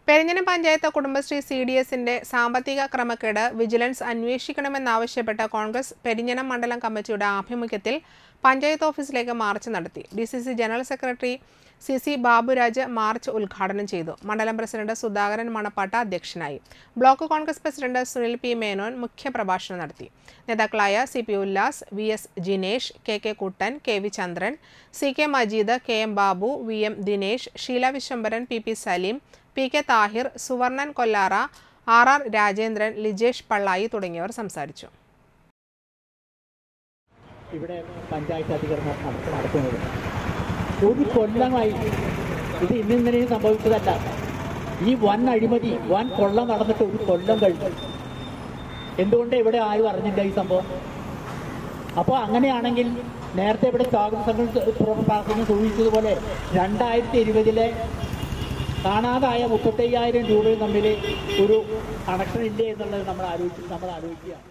പെരിഞ്ഞനം പഞ്ചായത്ത് കുടുംബശ്രീ CDSന്റെ സാമ്പത്തിക ക്രമക്കേട് വിജിലൻസ് അന്വേഷിക്കണമെന്നാവശ്യപ്പെട്ട കോൺഗ്രസ് പെരിഞ്ഞനം മണ്ഡലം കമ്മിറ്റിയുടെ ആഭിമുഖ്യത്തിൽ പഞ്ചായത്ത് ഓഫീസിലേക്ക് മാർച്ച് നടത്തി. DCC general secretary CC Baburaj march ഉദ്ഘാടനം ചെയ്തു. മണ്ഡലം പ്രസിഡന്റ് സുധാകരൻ മണപ്പാട്ട അധ്യക്ഷനായി. Block Congress president Sunil P. Menon മുഖ്യപ്രഭാഷണം നടത്തി. നേതാക്കളായ CP Ullas, VS Jinesh, KK കുട്ടൻ, KV ചന്ദ്രൻ, CK Majeed, KM Babu, VM Dinesh, Sheela Vishwambharan, PP Saleem, PK Thahir, Suvarnan Kollara, RR Rajendran, Lijesh Pallayi തുടങ്ങിയവർ സംസാരിച്ചു. ഇവിടെ പഞ്ചായത്ത് അധികൃതർ നടത്തുന്നത് ഒരു കൊല്ലമായി ഇത് ഇന്നിന്നലെയും സംഭവിച്ചതല്ല. ഈ വൻ അഴിമതി, വൻ കൊള്ള നടന്നിട്ട് ഒരു കൊല്ലം കഴിഞ്ഞു. എന്തുകൊണ്ട് ഇവിടെ ആരും അറിഞ്ഞില്ല ഈ സംഭവം? അപ്പോൾ അങ്ങനെയാണെങ്കിൽ നേരത്തെ ഇവിടെ പ്രവർത്തനം സൂചിച്ചതുപോലെ 2020 കാണാതായ 35,000 രൂപയും തമ്മിൽ ഒരു കണക്ഷൻ ഇല്ലേ എന്നുള്ളത് നമ്മൾ ആലോചിക്കുക.